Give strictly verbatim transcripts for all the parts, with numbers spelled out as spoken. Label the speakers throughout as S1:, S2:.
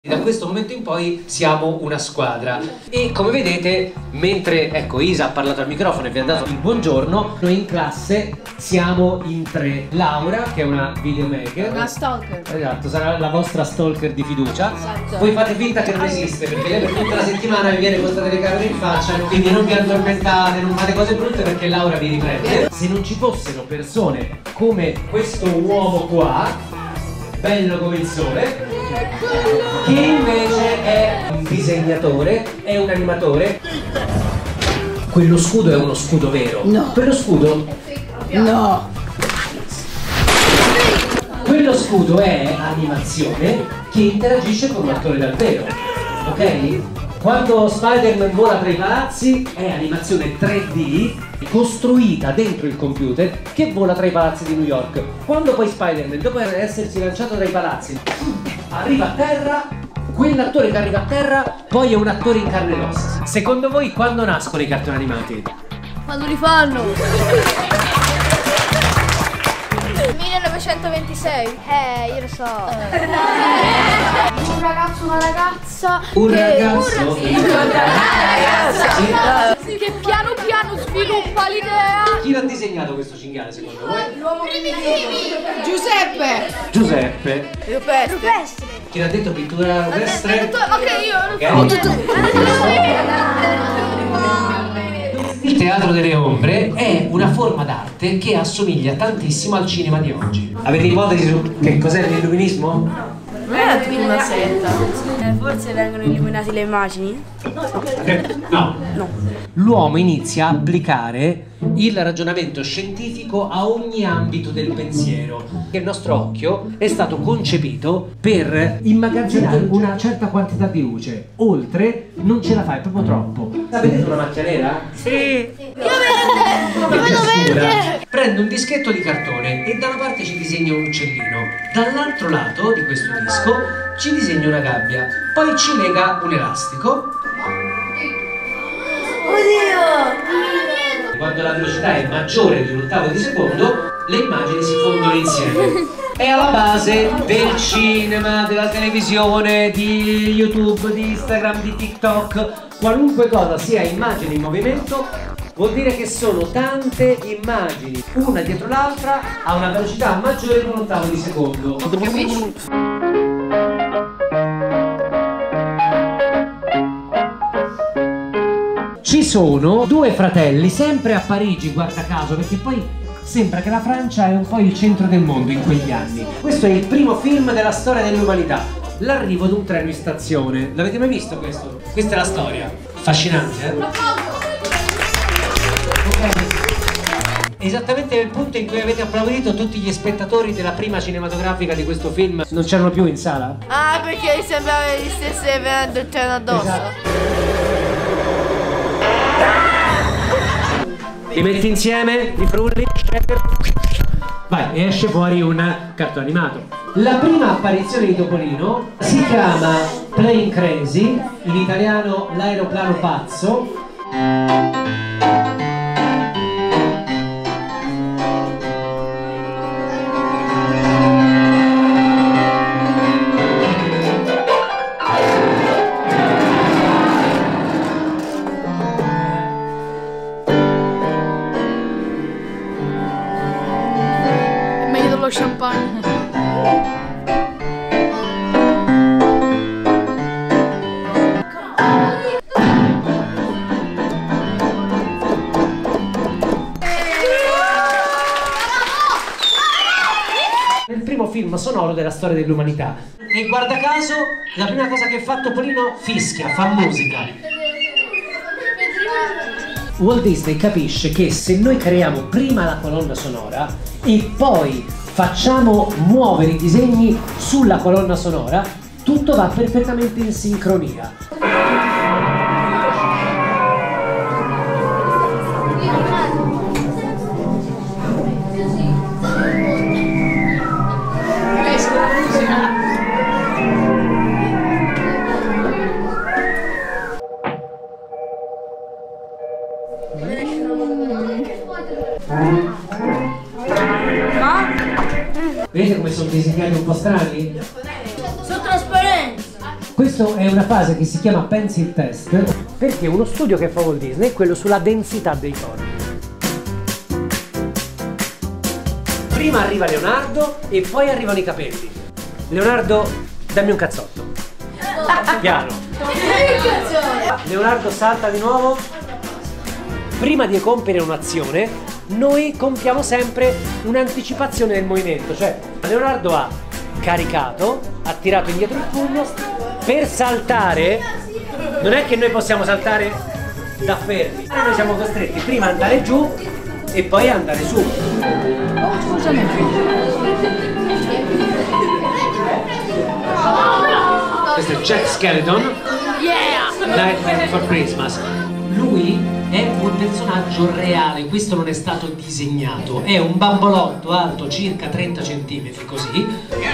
S1: Da questo momento in poi siamo una squadra e come vedete, mentre ecco Isa ha parlato al microfono e vi ha dato il buongiorno, noi in classe siamo in tre. Laura, che è una videomaker,
S2: una stalker,
S1: esatto, sarà la vostra stalker di fiducia.
S2: Esatto.
S1: Voi fate finta che non esiste perché lei per tutta la settimana vi viene con questa telecamera in faccia, quindi non vi addormentate, non fate cose brutte perché Laura vi riprende. Se non ci fossero persone come questo uomo qua, bello come il sole, che invece è un disegnatore, è un animatore. Quello scudo è uno scudo vero.
S2: No.
S1: Quello scudo?
S2: No.
S1: Quello scudo è animazione che interagisce con un attore dal vero. Ok? Quando Spider-Man vola tra i palazzi è animazione tre D costruita dentro il computer che vola tra i palazzi di New York. Quando poi Spider-Man, dopo essersi lanciato dai palazzi, arriva a terra, quell'attore che arriva a terra poi è un attore in carne ed ossa. Secondo voi quando nascono i cartoni animati?
S2: Quando li fanno?
S3: millenovecentoventisei. Eh, io lo so. Un ragazzo, una ragazza.
S1: Un
S3: che...
S1: ragazzo?
S3: Un
S1: Sì.
S3: ragazzo. Sì. Che piano piano sviluppa l'idea.
S1: Chi l'ha disegnato questo cinghiale secondo voi?
S3: L'uomo primitivo.
S2: Giuseppe.
S1: Giuseppe.
S3: Rupestre. Rupestre.
S1: Chi l'ha detto pittura rupestre?
S3: Ok, io
S1: lo
S3: so.
S1: Il teatro delle ombre è una forma d'arte che assomiglia tantissimo al cinema di oggi. Avete ipotesi su che cos'è l'illuminismo?
S3: Non è una setta. Eh, forse vengono illuminati le immagini?
S1: No. No. L'uomo inizia a applicare il ragionamento scientifico a ogni ambito del pensiero. Il nostro occhio è stato concepito per immagazzinare una certa quantità di luce. Oltre non ce la fai, è proprio troppo. Vedete una macchia nera?
S3: Sì. Io vedo, io vedo verde.
S1: Prendo un dischetto di cartone e da una parte ci disegno un uccellino, dall'altro lato di questo disco ci disegna una gabbia, poi ci lega un elastico.
S3: Oddio!
S1: Quando la velocità è maggiore di un ottavo di secondo, le immagini si fondono insieme. È alla base del cinema, della televisione, di YouTube, di Instagram, di TikTok. Qualunque cosa sia immagine in movimento vuol dire che sono tante immagini, una dietro l'altra, a una velocità maggiore di un ottavo di secondo. Capisci? Ci sono due fratelli, sempre a Parigi, guarda caso, perché poi sembra che la Francia è un po' il centro del mondo in quegli anni. Questo è il primo film della storia dell'umanità, l'arrivo di un treno in stazione. L'avete mai visto questo? Questa è la storia. Affascinante, eh? Okay. Esattamente nel punto in cui avete applaudito tutti gli spettatori della prima cinematografica di questo film non c'erano più in sala?
S3: Ah, perché sembrava gli stessi venendo il treno addosso.
S1: Esatto. Li metti insieme, li frulli, vai, e esce fuori un cartone animato. La prima apparizione di Topolino si chiama Plane Crazy, in italiano l'aeroplano pazzo.
S3: Champagne.
S1: Il primo film sonoro della storia dell'umanità. E guarda caso, la prima cosa che fa Topolino fischia, fa musica. Walt Disney capisce che se noi creiamo prima la colonna sonora e poi facciamo muovere i disegni sulla colonna sonora, tutto va perfettamente in sincronia. Vedete come sono disegnati un po' strani?
S3: Sono trasparenti.
S1: Questa è una fase che si chiama pencil test, perché uno studio che fa Walt Disney è quello sulla densità dei corpi. Prima arriva Leonardo e poi arrivano i capelli. Leonardo, dammi un cazzotto. Piano. Leonardo salta di nuovo. Prima di compiere un'azione, noi compiamo sempre un'anticipazione del movimento. Cioè, Leonardo ha caricato, ha tirato indietro il pugno. Per saltare, non è che noi possiamo saltare da fermi. Noi siamo costretti prima ad andare giù e poi andare su. Questo è Jack Skeleton, yeah! Nightmare Before Christmas. Lui è un personaggio reale, questo non è stato disegnato, è un bambolotto alto circa trenta centimetri così.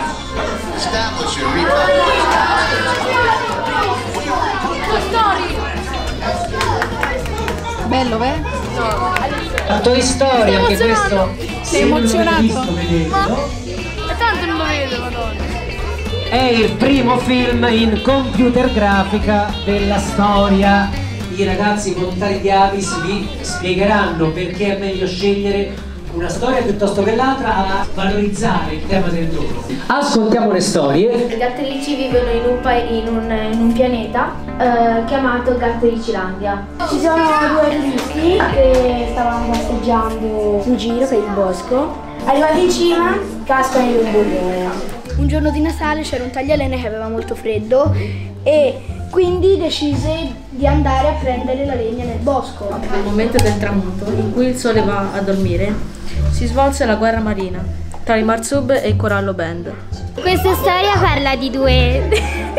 S2: Bello, beh?
S1: No. Toy Story, anche questo.
S2: Sei emozionato?
S1: Visto, vedetelo.
S3: Ma tanto non lo vedo, madonna.
S1: È il primo film in computer grafica della storia. I ragazzi volontari di Avis vi spiegheranno perché è meglio scegliere una storia piuttosto che l'altra a valorizzare il tema del dono. Ascoltiamo le storie.
S4: I Gatterici vivono in un, in un, in un pianeta eh, chiamato Gattericilandia. Ci sono due turisti che stavano passeggiando in giro per il bosco. Arrivati in cima, cascano in un bullone. Un giorno di Natale c'era un taglialene che aveva molto freddo e quindi decise di andare a prendere la legna nel bosco.
S5: Nel momento del tramonto, in cui il sole va a dormire, si svolse la guerra marina tra i Marsub e il Corallo Band.
S6: Questa storia parla di due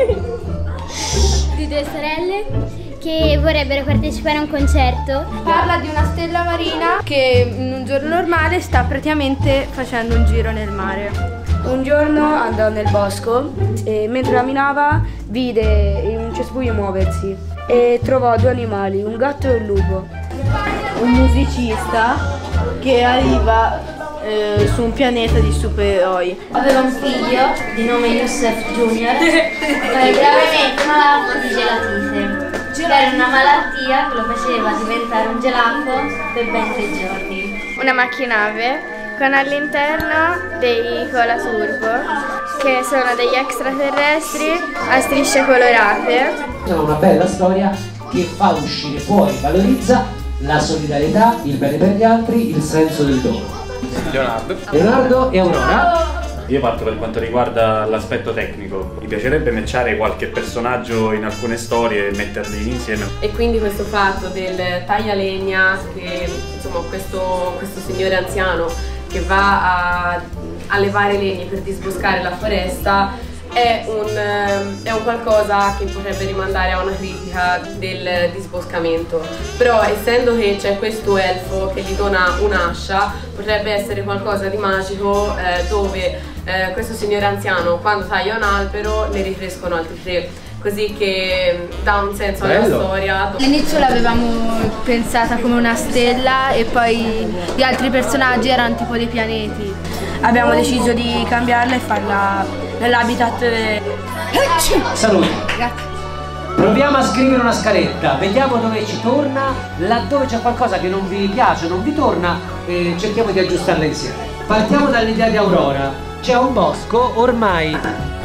S6: di due sorelle che vorrebbero partecipare a un concerto.
S4: Parla di una stella marina che in un giorno normale sta praticamente facendo un giro nel mare. Un giorno andò nel bosco e mentre camminava vide un cespuglio muoversi e trovò due animali, un gatto e un lupo.
S7: Un musicista che arriva eh, su un pianeta di supereroi.
S4: Aveva un figlio di nome Youssef Junior eh, gravemente malato di gelatite. Era una malattia che lo faceva diventare un gelato per ben tre giorni.
S8: Una macchina-nave con all'interno dei cola turbo, che sono degli extraterrestri a strisce colorate.
S1: È una bella storia che fa uscire fuori, valorizza la solidarietà, il bene per gli altri, il senso del dono.
S9: Leonardo.
S1: Leonardo e Aurora.
S9: Io parto per quanto riguarda l'aspetto tecnico. Mi piacerebbe matchare qualche personaggio in alcune storie e metterli insieme.
S10: E quindi questo fatto del taglialegna, che insomma questo, questo signore anziano che va a, a levare legni per disboscare la foresta è un, è un qualcosa che potrebbe rimandare a una critica del disboscamento. Però essendo che c'è questo elfo che gli dona un'ascia, potrebbe essere qualcosa di magico eh, dove eh, questo signore anziano quando taglia un albero ne ricrescono altri tre, così che dà un senso alla
S1: Bello.
S10: storia.
S2: All'inizio l'avevamo pensata come una stella e poi gli altri personaggi erano tipo dei pianeti.
S7: Abbiamo deciso di cambiarla e farla nell'habitat de...
S1: Salute. Proviamo a scrivere una scaletta, vediamo dove ci torna, laddove c'è qualcosa che non vi piace, non vi torna, eh, cerchiamo di aggiustarla insieme. Partiamo dall'idea di Aurora. C'è un bosco ormai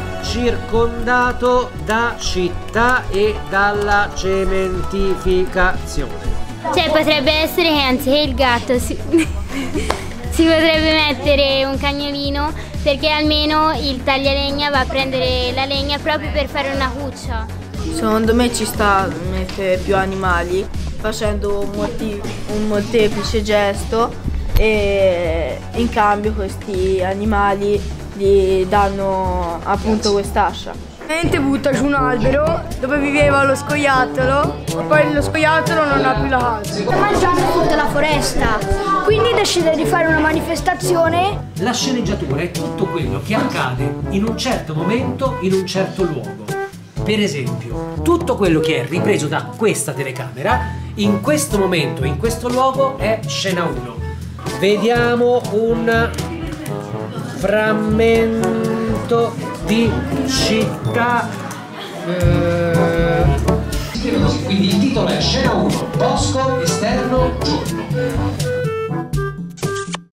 S1: circondato da città e dalla cementificazione.
S6: Cioè potrebbe essere che anziché il gatto si, si potrebbe mettere un cagnolino, perché almeno il taglialegna va a prendere la legna proprio per fare una cuccia.
S7: Secondo me ci sta a mettere più animali facendo un, molti, un molteplice gesto e in cambio questi animali gli danno appunto quest'ascia.
S4: Niente, butta giù un albero dove viveva lo scoiattolo e poi lo scoiattolo non ha più la casa.
S6: Sta mangiando tutta la foresta,
S4: Quindi decide di fare una manifestazione.
S1: La sceneggiatura è tutto quello che accade in un certo momento, in un certo luogo. Per esempio, tutto quello che è ripreso da questa telecamera, in questo momento, in questo luogo, è scena uno. Vediamo un frammento di città Si scrive così, quindi il titolo è Scena uno, bosco, esterno, giorno.